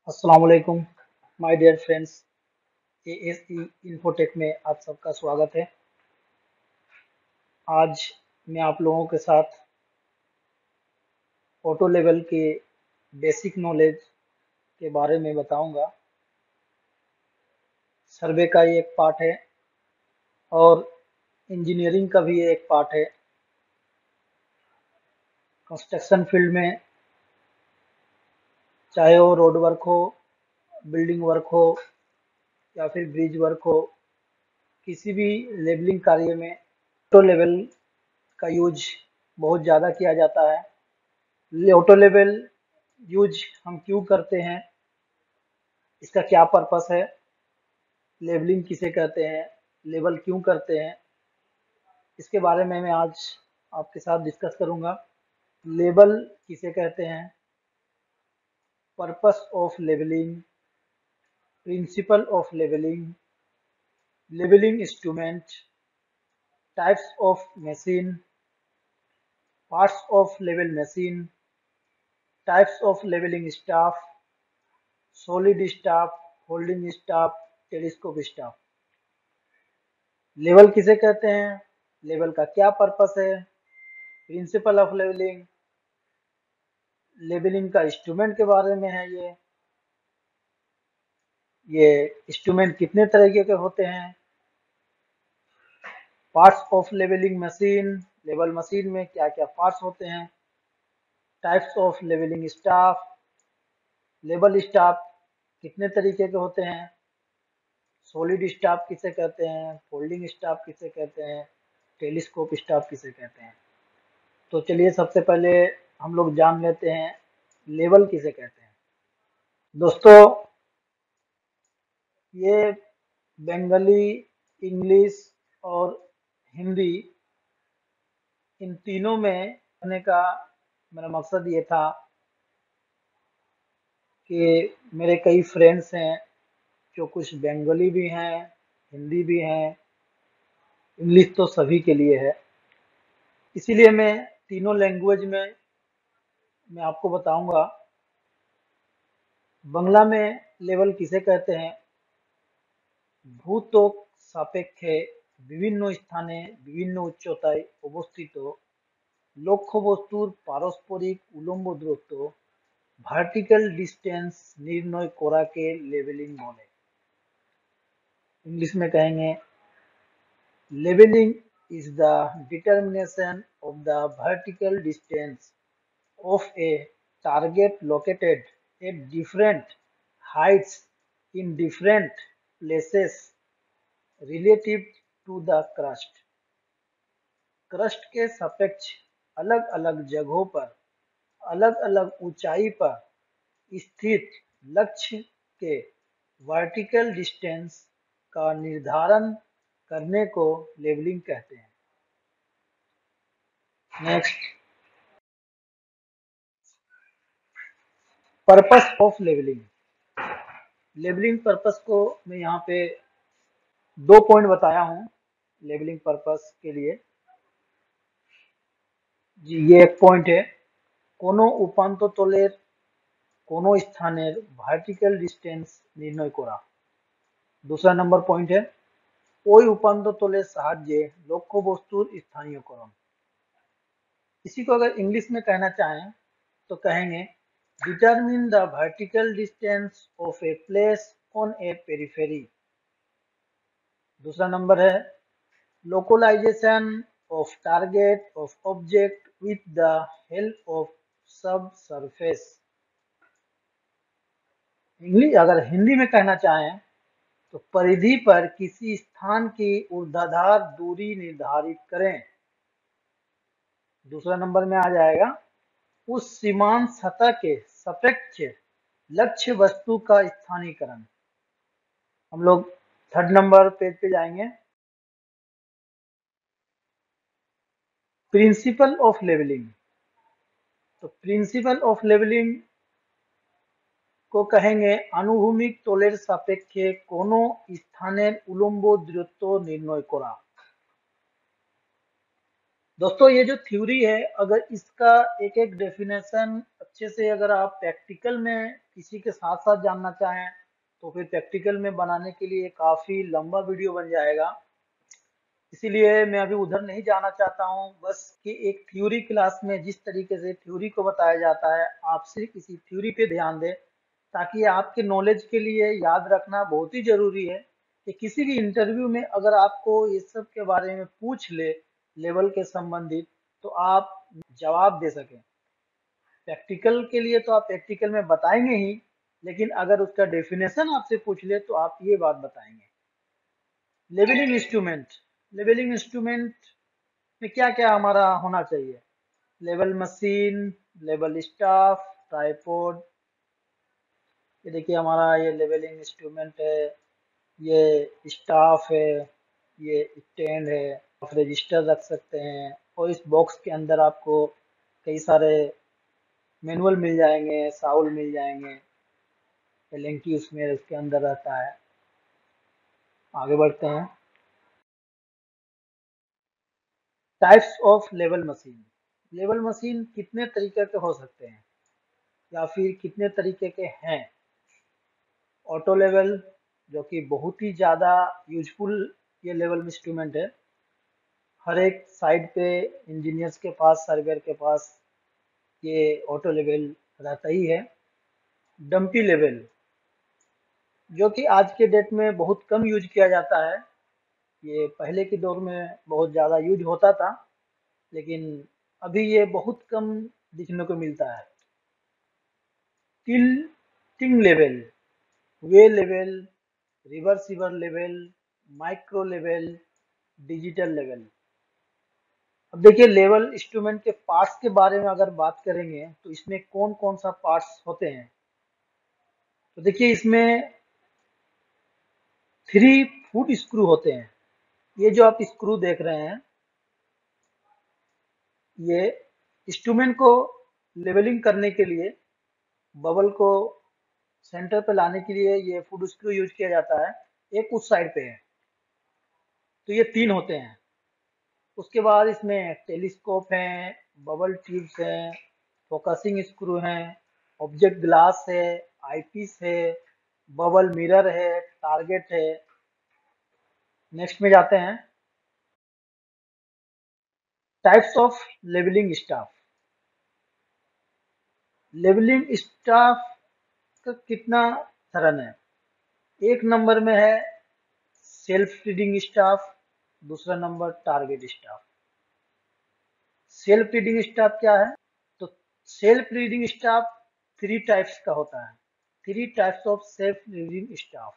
अस्सलाम वालेकुम my dear friends. ASE Infotech में आप सबका स्वागत है। आज मैं आप लोगों के साथ ऑटो लेवल के बेसिक नॉलेज के बारे में बताऊंगा। सर्वे का ये एक पार्ट है और इंजीनियरिंग का भी ये एक पार्ट है। कंस्ट्रक्शन फील्ड में चाहे वो रोड वर्क हो, बिल्डिंग वर्क हो या फिर ब्रिज वर्क हो, किसी भी लेवलिंग कार्य में ऑटो लेवल का यूज बहुत ज़्यादा किया जाता है। ऑटो लेवल यूज हम क्यों करते हैं, इसका क्या पर्पस है, लेबलिंग किसे कहते हैं, लेबल क्यों करते हैं, इसके बारे में मैं आज आपके साथ डिस्कस करूंगा। लेबल किसे कहते हैं, purpose of labelling, principle of labelling, labelling instrument, types of machine, parts of label machine, types of labelling staff, solid staff, holding staff, telescope staff. Level किसे कहते हैं, लेवल का क्या पर्पस है, प्रिंसिपल ऑफ लेवलिंग, लेबलिंग का instrument के बारे में है। ये इंस्ट्रूमेंट कितने तरीके के होते हैं, parts of labelling machine, label machine में क्या क्या पार्ट्स होते हैं, types of labelling staff, label staff कितने तरीके के होते हैं, सॉलिड स्टाफ किसे कहते हैं, फोल्डिंग स्टाफ किसे कहते हैं, टेलीस्कोप स्टाफ किसे कहते हैं। तो चलिए सबसे पहले हम लोग जान लेते हैं लेबल किसे कहते हैं। दोस्तों, ये बंगाली, इंग्लिश और हिंदी, इन तीनों में करने का मेरा मकसद ये था कि मेरे कई फ्रेंड्स हैं जो कुछ बंगाली भी हैं, हिंदी भी हैं, इंग्लिश तो सभी के लिए है। इसीलिए मैं तीनों लैंग्वेज में मैं आपको बताऊंगा। बांग्ला में लेवल किसे कहते हैं, ভূত্বক সাপেক্ষে বিভিন্ন স্থানে বিভিন্ন উচ্চতায় অবস্থিত লক্ষ্যবস্তুর পারস্পরিক উলম্ব দূরত্ব ভার্টিক্যাল ডিস্টেंस निर्णय করাকে लेवलिंग বলে। इंग्लिश में कहेंगे levelling is the determination of the vertical distance of a target located at different heights in different places relative to the crust। Crust के सापेक्ष अलग अलग जगहों पर अलग अलग ऊंचाई पर स्थित लक्ष्य के वर्टिकल डिस्टेंस का निर्धारण करने को लेवलिंग कहते हैं। Next, purpose of levelling. Levelling purpose को मैं यहाँ पे 2 पॉइंट बताया हूँ लेवलिंग पर्पस के लिए। जी, ये एक पॉइंट है, কোনো উপান্ত তলের কোনো স্থানের ভার্টিক্যাল ডিস্টেন্স নির্ণয় করা। दूसरा नंबर पॉइंट है ওই উপান্ত তলের সাহায্যে লক্ষ্য বস্তুর স্থানীয়করণ। इसी को अगर इंग्लिश में कहना चाहें तो कहेंगे determine the vertical distance of a place on a periphery. दूसरा नंबर है localisation of target of object with the help of sub surface. English अगर हिंदी में कहना चाहें तो परिधि पर किसी स्थान की ऊर्ध्वाधर दूरी निर्धारित करें। दूसरा नंबर में आ जाएगा उस सीमांत सतह के सापेक्ष लक्ष्य वस्तु का स्थानीकरण। हम लोग थर्ड नंबर पेज पे जाएंगे, प्रिंसिपल ऑफ लेवलिंग। तो प्रिंसिपल ऑफ लेवलिंग को कहेंगे আনুভূমিক তলের সাপেক্ষে কোনো স্থানের উলম্ব দূরত্ব নির্ণয় করা। दोस्तों, ये जो थ्योरी है, अगर इसका एक एक डेफिनेशन अच्छे से अगर आप प्रैक्टिकल में किसी के साथ साथ जानना चाहें तो फिर प्रैक्टिकल में बनाने के लिए काफ़ी लंबा वीडियो बन जाएगा। इसीलिए मैं अभी उधर नहीं जाना चाहता हूँ, बस कि एक थ्योरी क्लास में जिस तरीके से थ्योरी को बताया जाता है आप सिर्फ इसी थ्योरी पे ध्यान दें, ताकि आपके नॉलेज के लिए याद रखना बहुत ही ज़रूरी है कि किसी भी इंटरव्यू में अगर आपको ये सब के बारे में पूछ ले लेवल के संबंधित, तो आप जवाब दे सकें। प्रैक्टिकल के लिए तो आप प्रैक्टिकल में बताएंगे ही, लेकिन अगर उसका डेफिनेशन आपसे पूछ ले तो आप ये बात बताएंगे। लेवलिंग इंस्ट्रूमेंट, लेवलिंग इंस्ट्रूमेंट में क्या क्या हमारा होना चाहिए? Level machine, level staff, tripod. ये देखिए हमारा ये लेवलिंग इंस्ट्रूमेंट है, ये स्टाफ है, ये स्टैंड है। आप रजिस्टर रख सकते हैं और इस बॉक्स के अंदर आपको कई सारे मैनुअल मिल जाएंगे, साउल मिल जाएंगे, एलएनटी उसमें उसके अंदर रहता है। आगे बढ़ते हैं। Types of level machine. Level machine कितने तरीके के हो सकते हैं या फिर कितने तरीके के हैं? ऑटो लेवल, जो कि बहुत ही ज़्यादा यूजफुल ये लेवल इंस्ट्रूमेंट है। हर एक साइड पे इंजीनियर्स के पास, सर्वेयर के पास ये ऑटो लेवल रहता ही है। डंपी लेवल, जो कि आज के डेट में बहुत कम यूज किया जाता है। ये पहले के दौर में बहुत ज़्यादा यूज होता था, लेकिन अभी ये बहुत कम दिखने को मिलता है। Tilting level, Y level, reversible level, micro level, digital level. अब देखिए लेवल इंस्ट्रूमेंट के पार्ट्स के बारे में अगर बात करेंगे तो इसमें कौन कौन सा पार्ट्स होते हैं? तो देखिए इसमें 3 फुट स्क्रू होते हैं। ये जो आप स्क्रू देख रहे हैं, ये इंस्ट्रूमेंट को लेवलिंग करने के लिए, बबल को सेंटर पे लाने के लिए ये फुट स्क्रू यूज किया जाता है। एक उस साइड पे है, तो ये 3 होते हैं। उसके बाद इसमें टेलीस्कोप हैं, बबल ट्यूब्स हैं, फोकसिंग स्क्रू हैं, ऑब्जेक्ट ग्लास है, आईपीस है, बबल मिरर है, टारगेट है। नेक्स्ट में जाते हैं। Types of levelling staff. Levelling staff का कितना तरह है? एक नंबर में है सेल्फ रीडिंग स्टाफ, दूसरा number target staff. Self reading staff क्या है? तो सेल्फ रीडिंग स्टाफ 3 टाइप्स का होता है। 3 types of self reading staff.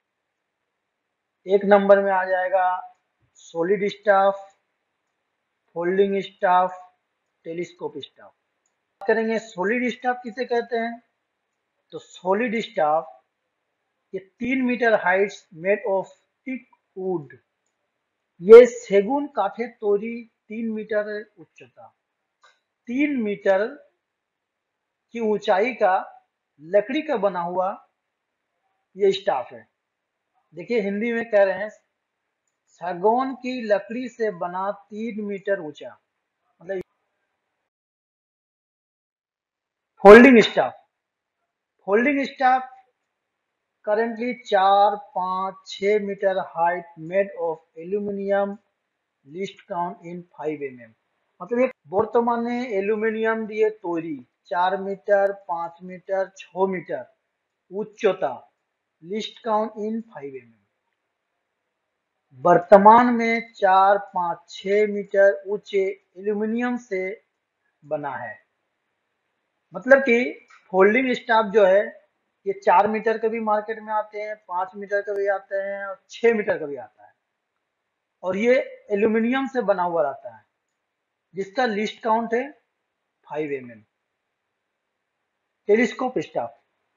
एक नंबर में आ जाएगा solid staff, folding staff, telescope staff. बात करेंगे सॉलिड स्टाफ किसे कहते हैं? तो सॉलिड स्टाफ ये 3 metre heights made of thick wood. ये सेगुन काठे तोरी 3 मीटर उच्चता, 3 मीटर की ऊंचाई का लकड़ी का बना हुआ ये स्टाफ है। देखिए हिंदी में कह रहे हैं सागौन की लकड़ी से बना 3 मीटर ऊंचा, मतलब। Folding staff, folding staff currently 4, 5, 6 metre height made of aluminium, least count in 5 mm। मतलब एक বর্তমানে অ্যালুমিনিয়াম দিয়ে তৈরি 4 মিটার, 5 মিটার, 6 মিটার উচ্চতা, लिस्ट काउंट इन 5 mm। वर्तमान में 4, 5, 6 मीटर ऊंचे एल्यूमिनियम से बना है। मतलब कि फोल्डिंग स्टाफ जो है ये 4 मीटर के भी मार्केट में आते हैं, 5 मीटर के भी आते हैं और 6 मीटर का भी आता है, और ये एल्यूमिनियम से बना हुआ रहता है, जिसका लिस्ट काउंट है 5 mm। Telescope staff,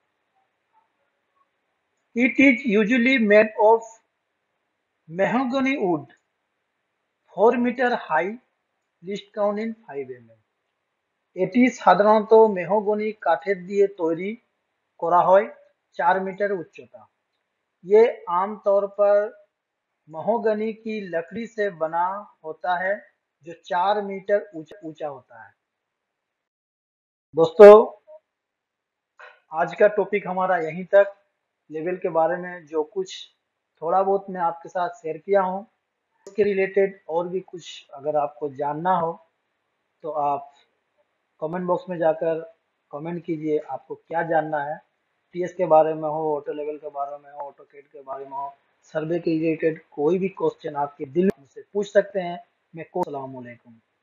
it is usually made of mahogany wood, 4 metre high, least count in 5 mm। এটি সাধারণত মেহগনি কাঠের দিয়ে তৈরি করা হয়, 4 मीटर उच्चता। ये आमतौर पर महोगनी की लकड़ी से बना होता है, जो 4 मीटर ऊंचा होता है। दोस्तों आज का टॉपिक हमारा यहीं तक। लेवल के बारे में जो कुछ थोड़ा बहुत मैं आपके साथ शेयर किया हूँ, इसके रिलेटेड और भी कुछ अगर आपको जानना हो तो आप कमेंट बॉक्स में जाकर कमेंट कीजिए, आपको क्या जानना है। टीएस के बारे में हो, ऑटो लेवल के बारे में हो, ऑटो कैड के बारे में हो, सर्वे के रिलेटेड कोई भी क्वेश्चन आपके दिल में, मुझसे पूछ सकते हैं। मैं को सलाम अलैकुम।